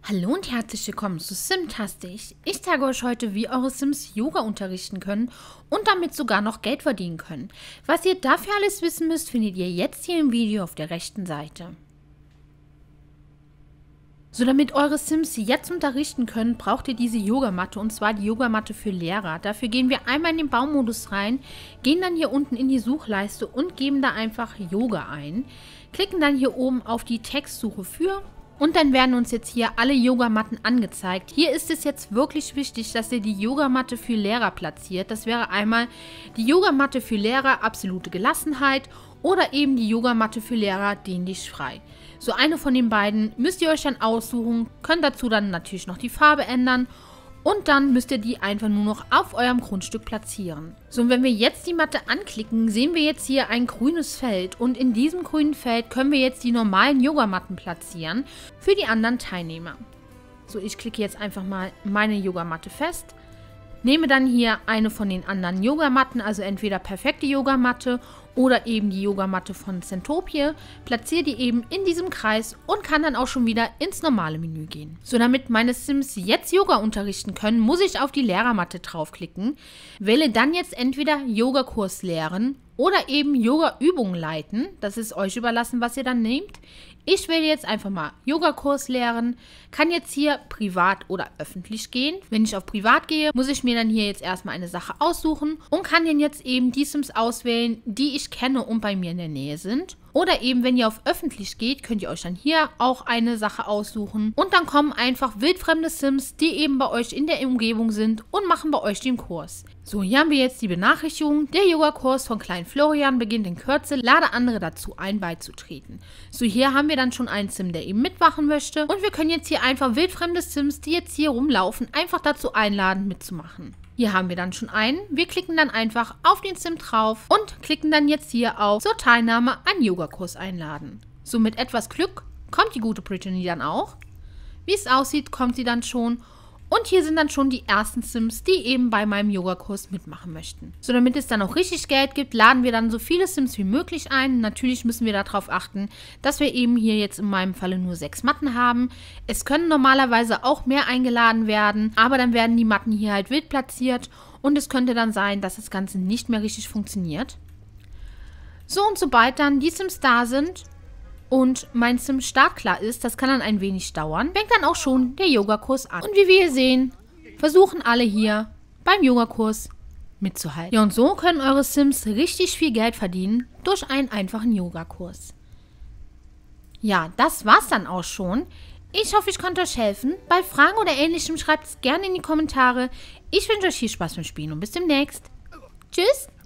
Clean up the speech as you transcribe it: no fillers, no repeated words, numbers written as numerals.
Hallo und herzlich willkommen zu Simtastisch. Ich zeige euch heute, wie eure Sims Yoga unterrichten können und damit sogar noch Geld verdienen können. Was ihr dafür alles wissen müsst, findet ihr jetzt hier im Video auf der rechten Seite. So, damit eure Sims jetzt unterrichten können, braucht ihr diese Yogamatte, und zwar die Yogamatte für Lehrer. Dafür gehen wir einmal in den Baumodus rein, gehen dann hier unten in die Suchleiste und geben da einfach Yoga ein. Klicken dann hier oben auf die Textsuche für. Und dann werden uns jetzt hier alle Yogamatten angezeigt. Hier ist es jetzt wirklich wichtig, dass ihr die Yogamatte für Lehrer platziert. Das wäre einmal die Yogamatte für Lehrer absolute Gelassenheit oder eben die Yogamatte für Lehrer dehn dich frei. So eine von den beiden müsst ihr euch dann aussuchen, könnt dazu dann natürlich noch die Farbe ändern. Und dann müsst ihr die einfach nur noch auf eurem Grundstück platzieren. So, und wenn wir jetzt die Matte anklicken, sehen wir jetzt hier ein grünes Feld. Und in diesem grünen Feld können wir jetzt die normalen Yogamatten platzieren für die anderen Teilnehmer. So, ich klicke jetzt einfach mal meine Yogamatte fest. Nehme dann hier eine von den anderen Yogamatten, also entweder perfekte Yogamatte oder eben die Yogamatte von Centopia, platziere die eben in diesem Kreis und kann dann auch schon wieder ins normale Menü gehen. So, damit meine Sims jetzt Yoga unterrichten können, muss ich auf die Lehrermatte draufklicken, wähle dann jetzt entweder Yogakurs lehren oder eben Yoga-Übungen leiten. Das ist euch überlassen, was ihr dann nehmt. Ich wähle jetzt einfach mal Yogakurs lehren, kann jetzt hier privat oder öffentlich gehen. Wenn ich auf privat gehe, muss ich mir dann hier jetzt erstmal eine Sache aussuchen und kann dann jetzt eben die Sims auswählen, die ich kenne und bei mir in der Nähe sind. Oder eben, wenn ihr auf öffentlich geht, könnt ihr euch dann hier auch eine Sache aussuchen. Und dann kommen einfach wildfremde Sims, die eben bei euch in der Umgebung sind und machen bei euch den Kurs. So, hier haben wir jetzt die Benachrichtigung. Der Yogakurs von Klein Florian beginnt in Kürze. Lade andere dazu ein, beizutreten. So, hier haben wir dann schon einen Sim, der eben mitmachen möchte. Und wir können jetzt hier einfach wildfremde Sims, die jetzt hier rumlaufen, einfach dazu einladen, mitzumachen. Hier haben wir dann schon einen. Wir klicken dann einfach auf den Sim drauf und klicken dann jetzt hier auf zur Teilnahme an Yogakurs einladen. So, mit etwas Glück kommt die gute Brittany dann auch. Wie es aussieht, kommt sie dann schon. Und hier sind dann schon die ersten Sims, die eben bei meinem Yogakurs mitmachen möchten. So, damit es dann auch richtig Geld gibt, laden wir dann so viele Sims wie möglich ein. Natürlich müssen wir darauf achten, dass wir eben hier jetzt in meinem Falle nur 6 Matten haben. Es können normalerweise auch mehr eingeladen werden, aber dann werden die Matten hier halt wild platziert. Und es könnte dann sein, dass das Ganze nicht mehr richtig funktioniert. So, und sobald dann die Sims da sind und mein Sim startklar ist, das kann dann ein wenig dauern, fängt dann auch schon der Yogakurs an. Und wie wir hier sehen, versuchen alle hier beim Yogakurs mitzuhalten. Ja, und so können eure Sims richtig viel Geld verdienen durch einen einfachen Yogakurs. Ja, das war's dann auch schon. Ich hoffe, ich konnte euch helfen. Bei Fragen oder Ähnlichem schreibt es gerne in die Kommentare. Ich wünsche euch viel Spaß beim Spielen und bis demnächst. Tschüss!